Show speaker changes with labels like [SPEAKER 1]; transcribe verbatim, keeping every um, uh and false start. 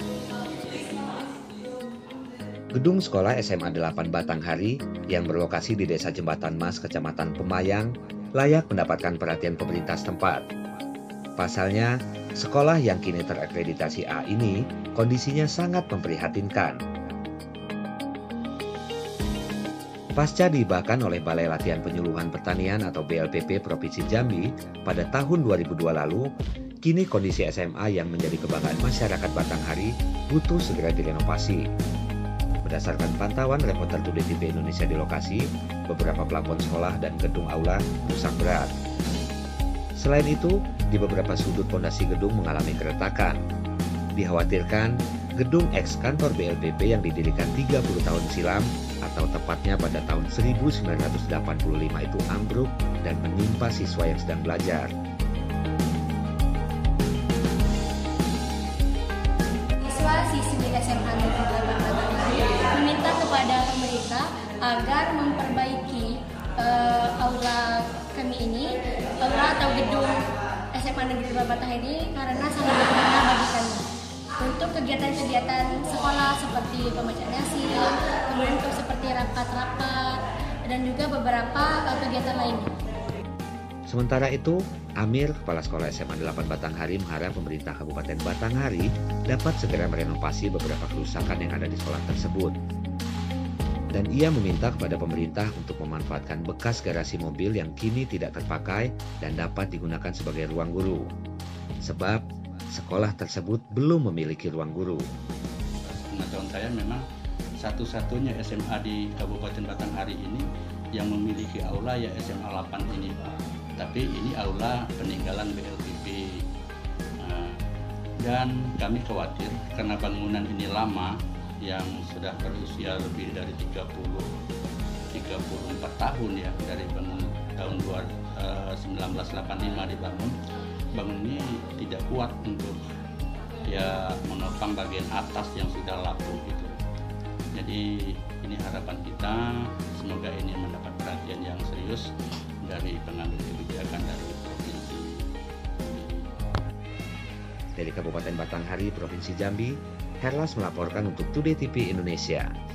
[SPEAKER 1] Gedung sekolah S M A delapan Batanghari yang berlokasi di Desa Jembatan Mas, Kecamatan Pemayang, layak mendapatkan perhatian pemerintah setempat. Pasalnya, sekolah yang kini terakreditasi A ini kondisinya sangat memprihatinkan. Pasca dihibahkan oleh Balai Latihan Penyuluhan Pertanian atau B L P P Provinsi Jambi pada tahun dua ribu dua lalu, kini kondisi S M A yang menjadi kebanggaan masyarakat Batanghari butuh segera direnovasi. Berdasarkan pantauan reporter Today T V Indonesia di lokasi, beberapa plafon sekolah dan gedung aula rusak berat. Selain itu, di beberapa sudut pondasi gedung mengalami keretakan. Dikhawatirkan, gedung eks kantor B L P P yang didirikan tiga puluh tahun silam atau tepatnya pada tahun seribu sembilan ratus delapan puluh lima itu ambruk dan menimpa siswa yang sedang belajar.
[SPEAKER 2] Siswa-siswi S M A Negeri delapan Batanghari meminta kepada pemerintah agar memperbaiki uh, aula kami ini, aula atau gedung S M A Negeri delapan Batanghari ini karena sangat berguna bagi kami untuk kegiatan-kegiatan sekolah seperti pembacaan yasin, kemudian untuk seperti rapat-rapat dan juga beberapa uh, kegiatan lainnya.
[SPEAKER 1] Sementara itu, Amir, Kepala Sekolah S M A delapan Batanghari mengharap pemerintah Kabupaten Batanghari dapat segera merenovasi beberapa kerusakan yang ada di sekolah tersebut. Dan ia meminta kepada pemerintah untuk memanfaatkan bekas garasi mobil yang kini tidak terpakai dan dapat digunakan sebagai ruang guru. Sebab sekolah tersebut belum memiliki ruang guru.
[SPEAKER 3] Pengetahuan saya memang satu-satunya S M A di Kabupaten Batanghari ini yang memiliki aula ya S M A delapan ini, Pak. Tapi ini aula peninggalan B L P P. Nah, dan kami khawatir karena bangunan ini lama yang sudah berusia lebih dari tiga puluh tiga puluh empat tahun ya, dari bangun tahun dua, uh, seribu sembilan ratus delapan puluh lima dibangun. Bangun ini tidak kuat untuk ya menopang bagian atas yang sudah lapuk gitu. Jadi ini harapan kita, semoga ini mendapat perhatian yang serius dari pengambil kebijakan dari provinsi.
[SPEAKER 1] Dari Kabupaten Batanghari, Provinsi Jambi, Herlas melaporkan untuk Today T V Indonesia.